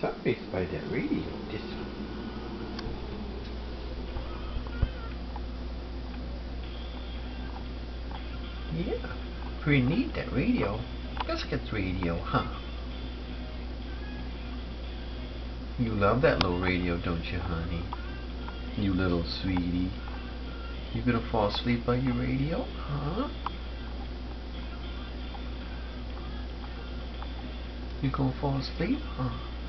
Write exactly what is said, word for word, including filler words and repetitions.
Sorry by that radio. This one. Yeah, pretty neat that radio. Biscuits radio, huh? You love that little radio, don't you, honey? You little sweetie. You gonna fall asleep by your radio, huh? You gonna fall asleep, huh?